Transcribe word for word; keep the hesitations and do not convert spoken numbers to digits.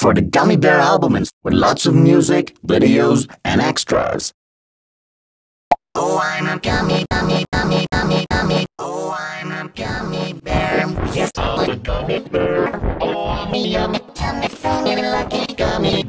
for the Gummy Bear albums with lots of music, videos, and extras. Oh, I'm a gummy, gummy, gummy, gummy, gummy. Oh, I'm a gummy bear. Yes, I'm a gummy bear. Oh, I'm a yummy, yummy, funny, lucky gummy.